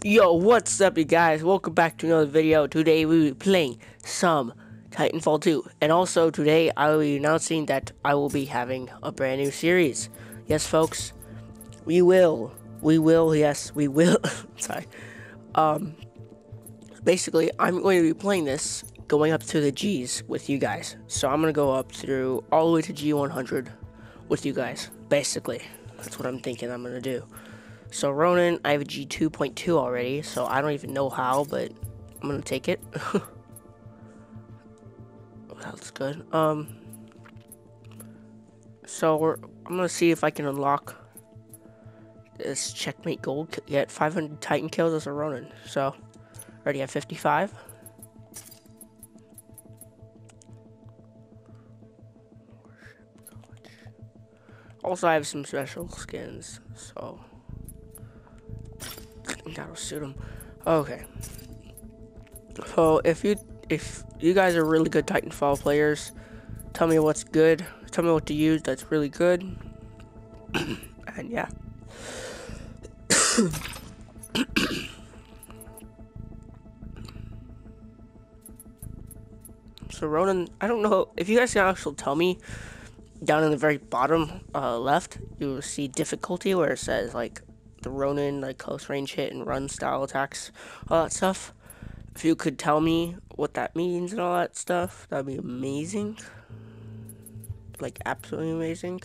Yo, what's up you guys? Welcome back to another video. Today we will be playing some Titanfall 2. And also today I will be announcing that I will be having a brand new series. Yes folks, we will, yes, we will. Sorry. Basically I'm going to be playing this going up to the G's with you guys. So I'm going to go up through all the way to G100 with you guys. Basically, that's what I'm thinking I'm going to do. So Ronin, I have a G2.2 already, so I don't even know how, but I'm gonna take it. That's good. So I'm gonna see if I can unlock this checkmate gold. Get 500 Titan kills as a Ronin. So already have 55. Also, I have some special skins, so that'll suit them. Okay. So if you guys are really good Titanfall players, tell me what's good. Tell me what to use that's really good. And yeah. So Ronin, I don't know if you guys can actually tell me. Down in the very bottom left, you will see difficulty where it says like the Ronin, like close range hit and run style attacks, all that stuff. If you could tell me what that means and all that stuff, that'd be amazing. Like absolutely amazing.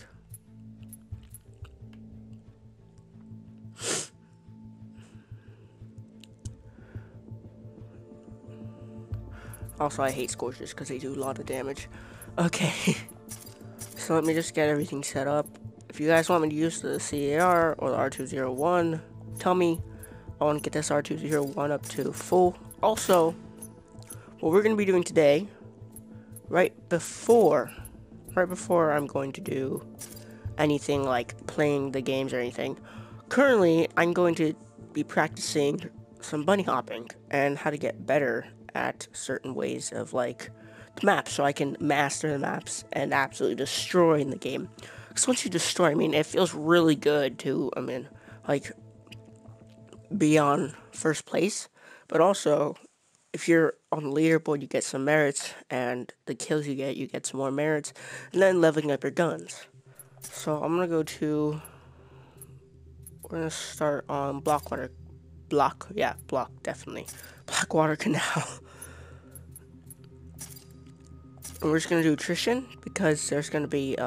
Also, I hate Scorchers because they do a lot of damage. Okay. So let me just get everything set up. If you guys want me to use the CAR or the R201, tell me. I want to get this R201 up to full. Also, what we're going to be doing today, right before I'm going to do anything like playing the games or anything, currently I'm going to be practicing some bunny hopping and how to get better at certain ways of like the maps, so I can master the maps and absolutely destroy in the game. Because once you destroy, I mean, it feels really good to, I mean, like, be on first place, but also, if you're on the leaderboard, you get some merits, and the kills you get some more merits, and then leveling up your guns. So I'm gonna go to, we're gonna start on Block, definitely. Blackwater Canal. And we're just gonna do attrition because there's gonna be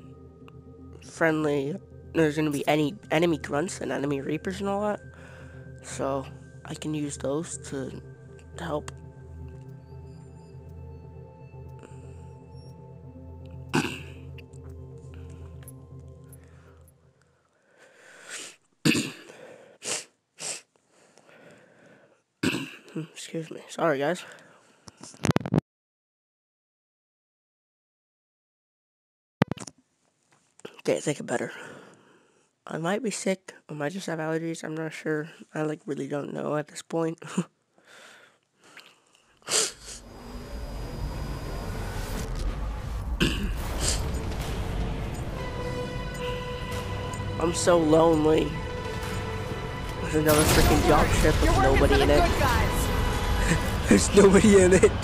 there's gonna be any enemy grunts and enemy reapers and all that, so I can use those to help. Excuse me, sorry guys. Can't think of better. I might be sick, I might just have allergies, I'm not sure. I like really don't know at this point. I'm so lonely. There's another freaking job ship with nobody in it. There's nobody in it.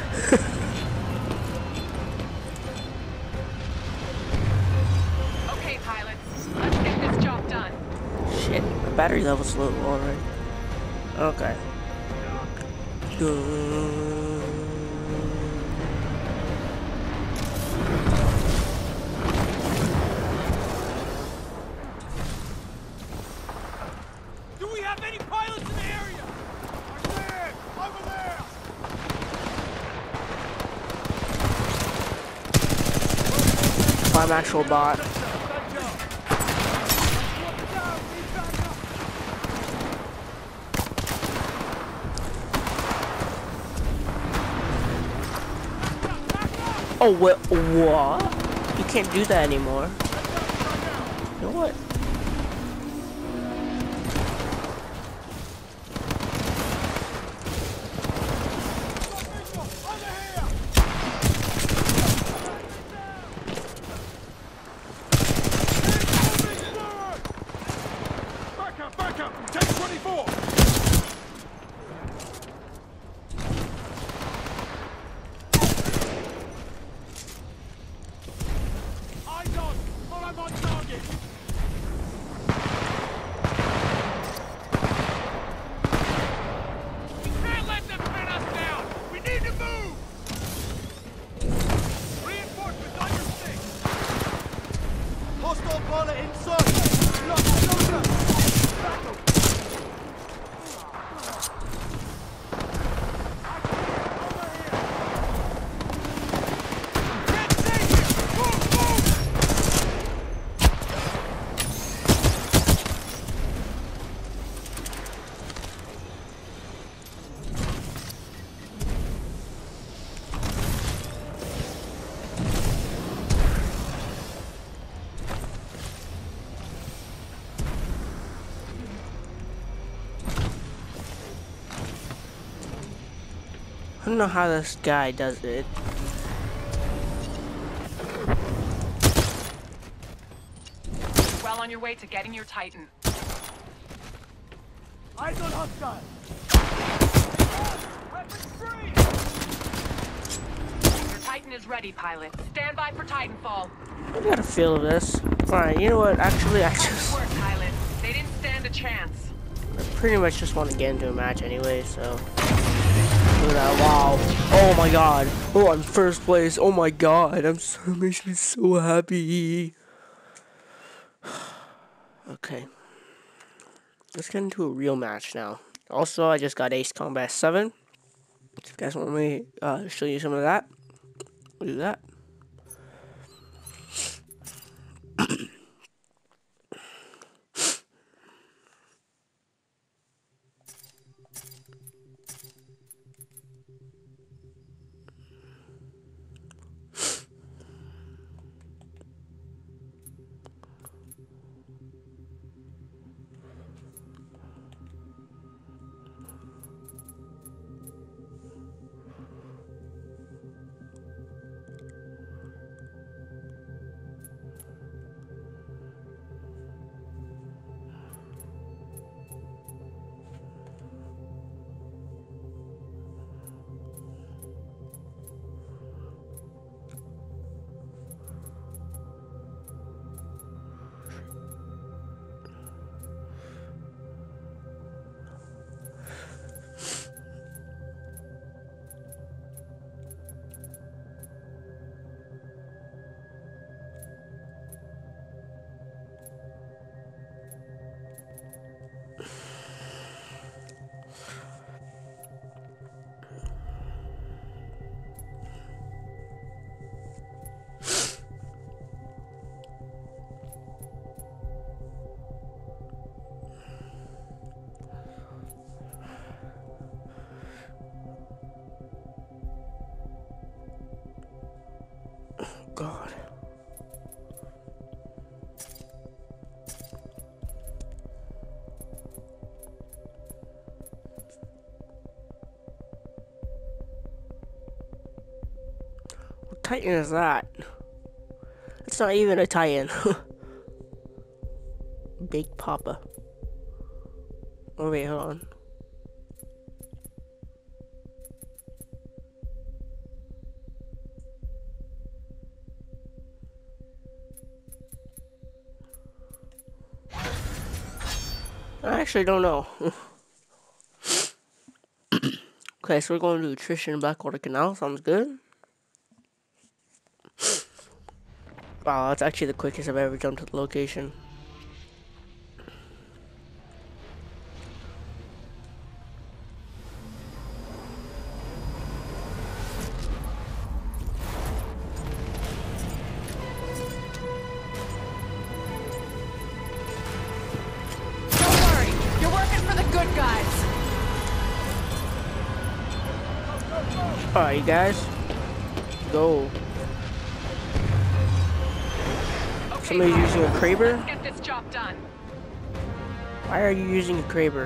Okay, pilots, let's get this job done. Shit, my battery level's a little low already. Okay. Do we have any pilots in the area? Right there! Over there! I'm actual bot. Oh, what? You can't do that anymore. You know what? Back up! 1024! I don't know how this guy does it. Well on your way to getting your Titan. Eyes on hostile. Weapons free. Your Titan is ready, pilot. Stand by for Titanfall. I got a feel of this. Alright, you know what? Actually, I Good just work, pilot. They didn't stand a chance. pretty much just want to get into a match anyway, so. Look at that. Wow. Oh my god. Oh, I'm first place. Oh my god. Makes me so happy. Okay. Let's get into a real match now. Also, I just got Ace Combat 7. If you guys want me to show you some of that, we'll do that. God. What Titan is that? It's not even a Titan. Big Papa. Oh wait, hold on. I actually don't know. Okay, so we're going to do Tristan Blackwater Canal. Sounds good. Wow, that's actually the quickest I've ever jumped to the location. Alright, you guys. Go. Okay, Somebody's using a Kraber? Let's get this job done. Why are you using a Kraber?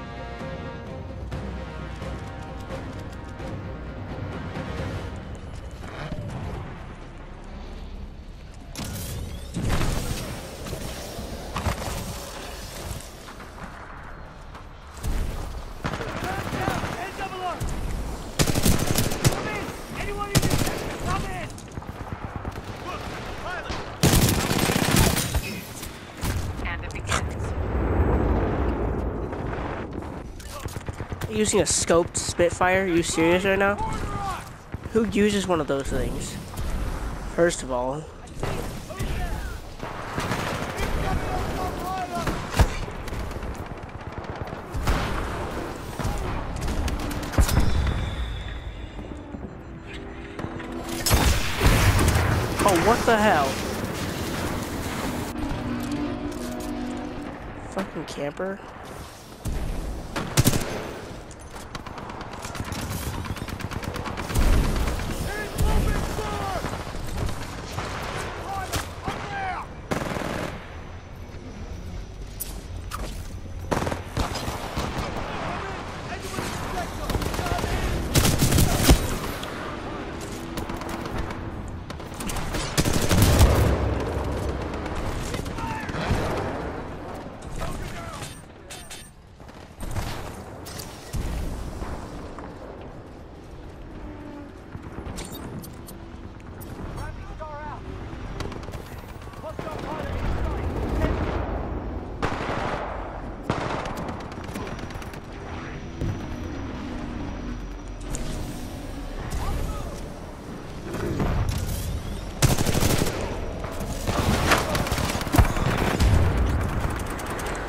Using a scoped Spitfire? Are you serious right now? Who uses one of those things? First of all. Oh, what the hell? Fucking camper.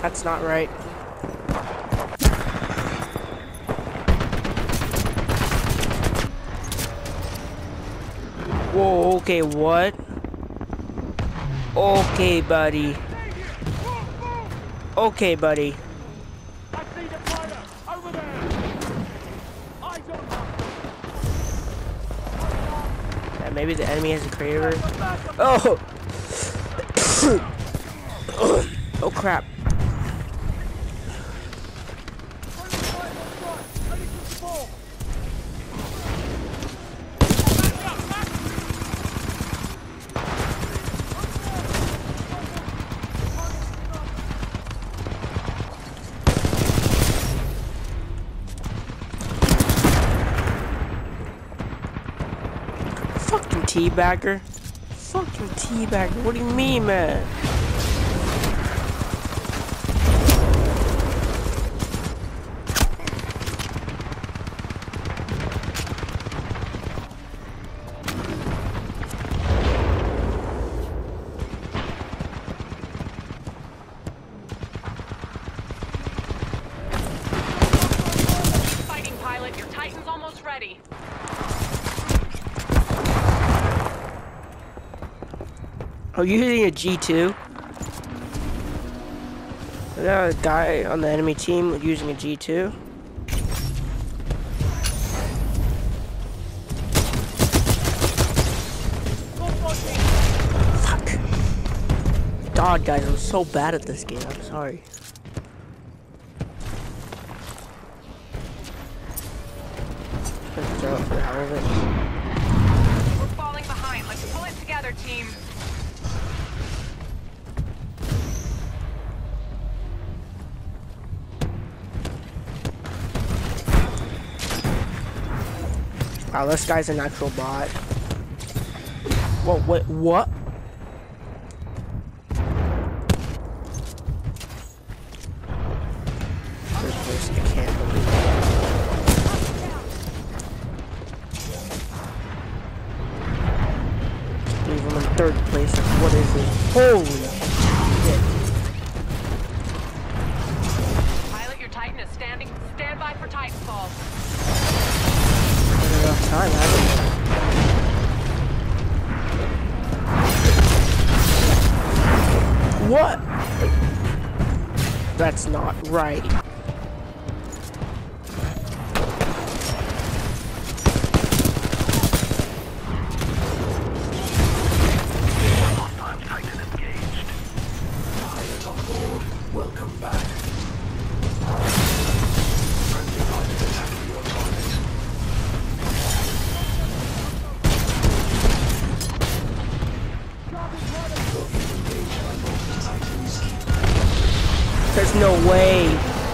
That's not right. Whoa, okay, what? Okay, buddy. Okay, buddy. I see the fighter! Over there! Eyes on her! Yeah, maybe the enemy has a crater. Oh! Oh, crap. Fucking teabagger. Fucking teabagger. What do you mean, man? Fighting pilot, your Titan's almost ready. Are you using a G2? I got a guy on the enemy team using a G2. Fuck. God, guys, I'm so bad at this game. I'm sorry. Let's throw it for the hell of it. We're falling behind. Let's pull it together, team. Wow, this guy's an actual bot. Whoa, wait, what? I can't believe it. Leave him in third place. What is it? Holy shit. Pilot, your Titan is standing. Stand by for Titanfall. Enough time, haven't we? What? That's not right. Welcome back. There's no way.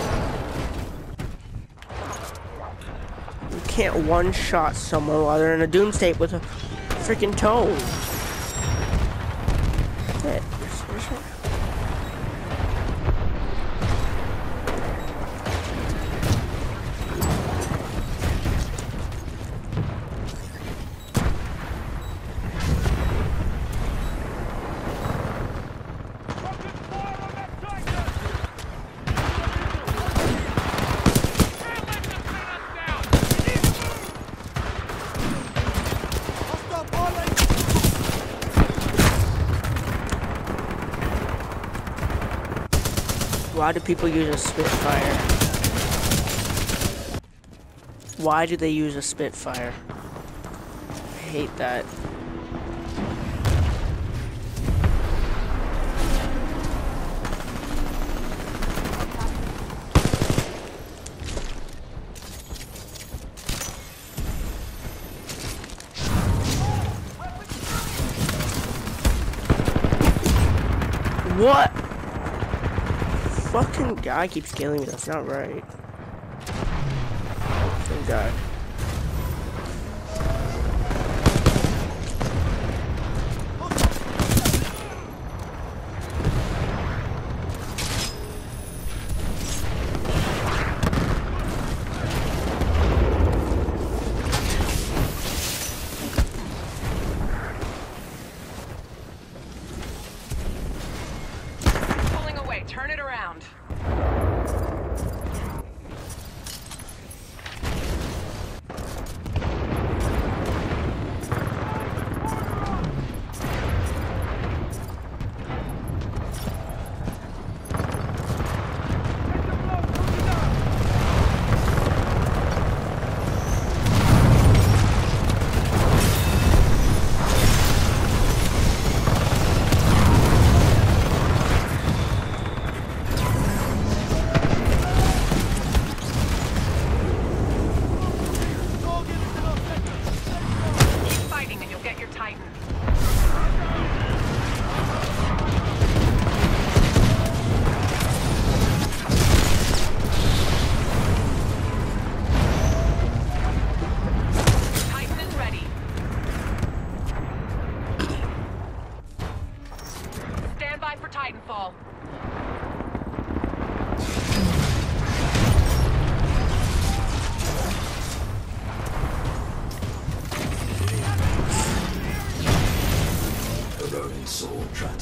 You can't one-shot someone while they're in a doom state with a freaking tone. Hey, seriously? Why do people use a Spitfire? Why do they use a Spitfire? I hate that. What? Fucking guy keeps killing me. That's not right. Some guy. Pulling away. Turn it around.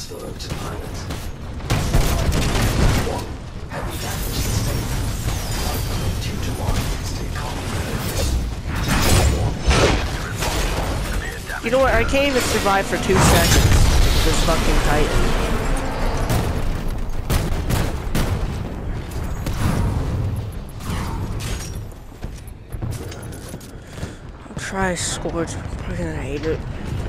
Transfer to pilot. 1. Heavy damage sustained. 2 to 1. Stay calm. You know what? I can't even survive for 2 seconds with this fucking Titan. I'll try Scourge. I'm probably gonna hate it.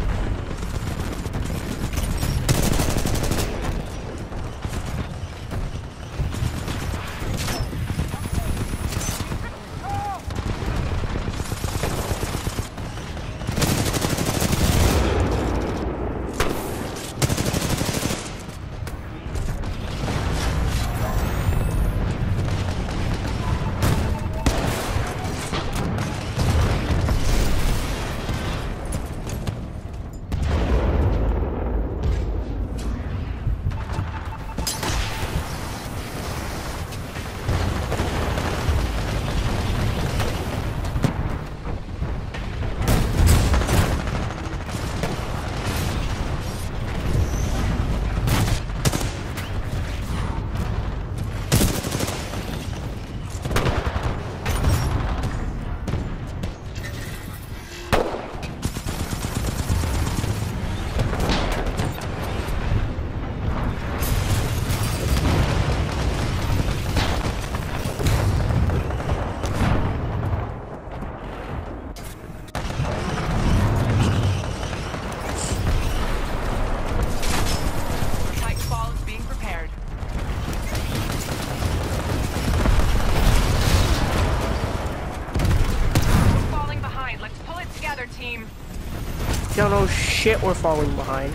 Don't know shit, we're falling behind.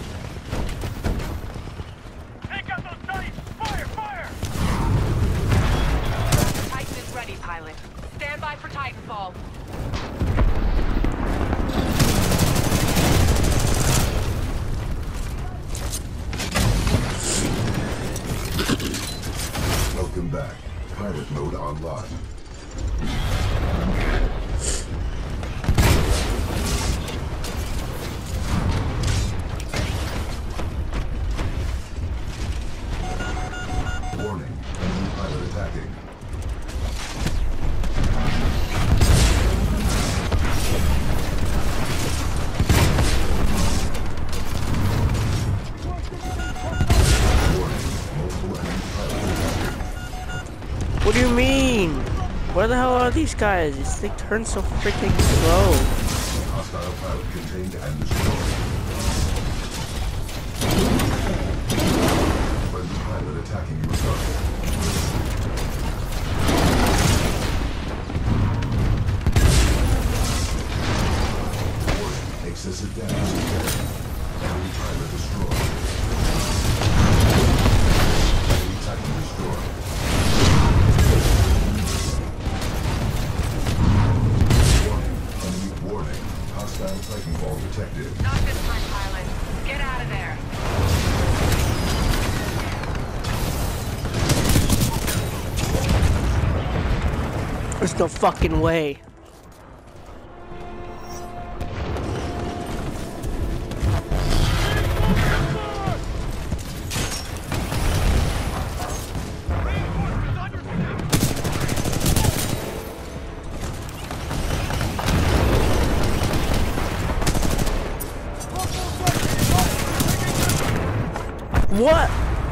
Take out those Titans! Fire! Fire! Titan is ready, pilot. Stand by for Titanfall. Welcome back. Pilot mode online. Warning. Enemy pilot attacking. Warning. Multiple enemy pilots attacking. What do you mean? Where the hell are these guys? This thing turns so freaking slow. Hostile pilot contained and destroyed. Friendly pilot attacking your target. Warning. Excessive damage detected. Enemy pilot destroyed. Enemy Titan destroyed. Warning. Hostile Titanfall detected. Not this time, pilot. Get out of there. There's no fucking way. What?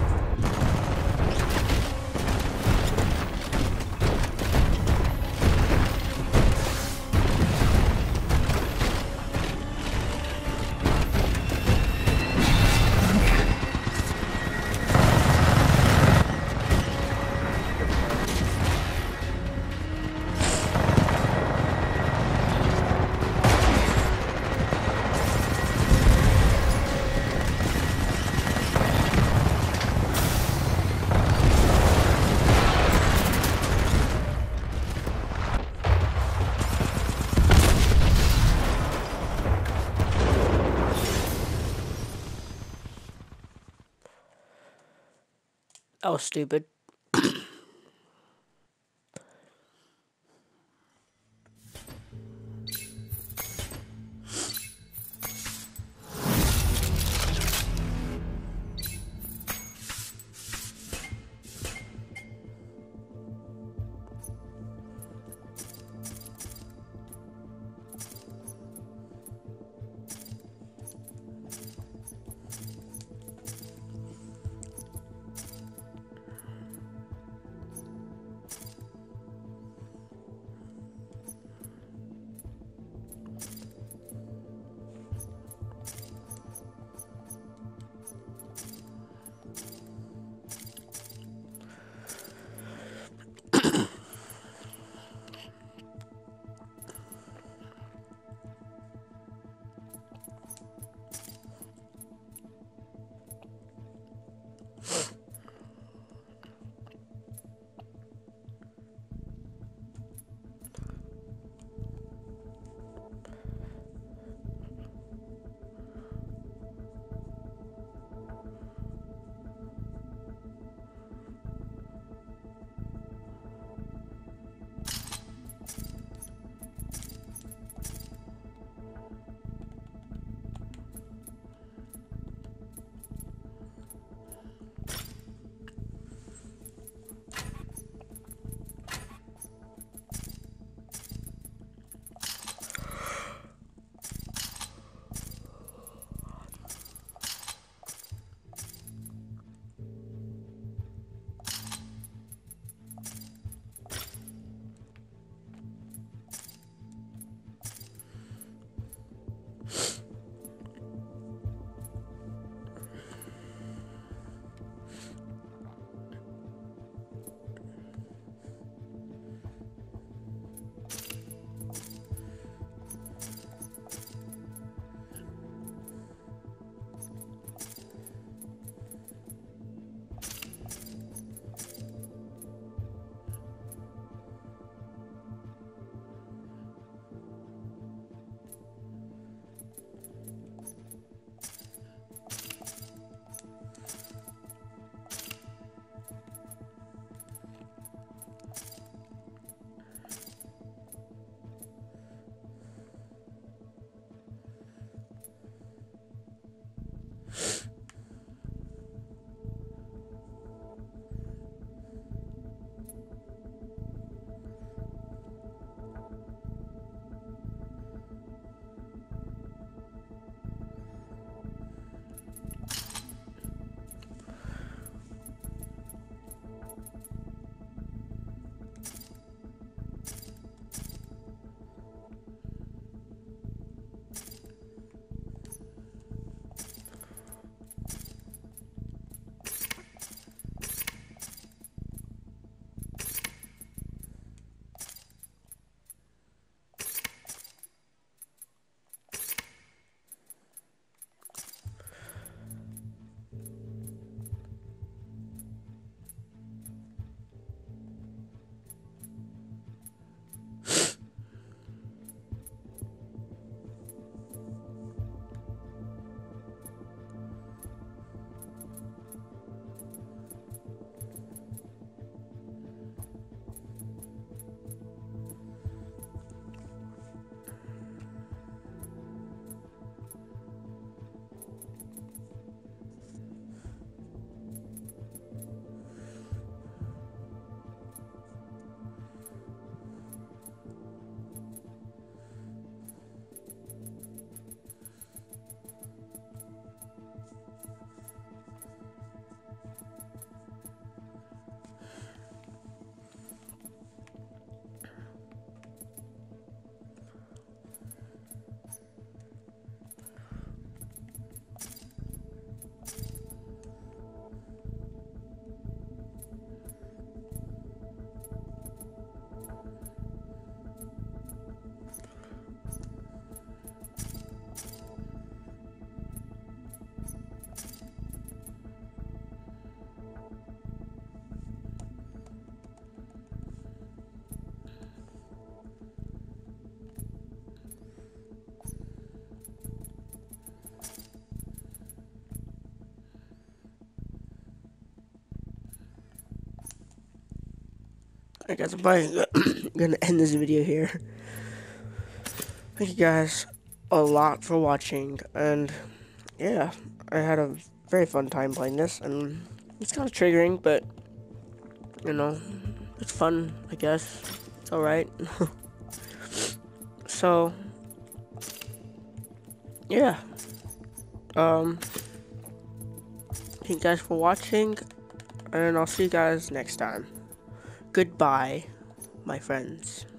That was stupid. I guess I'm probably gonna end this video here. Thank you guys a lot for watching, and yeah, I had a very fun time playing this, and it's kind of triggering, but you know, it's fun, I guess. It's alright. So, yeah. Thank you guys for watching, and I'll see you guys next time. Goodbye, my friends.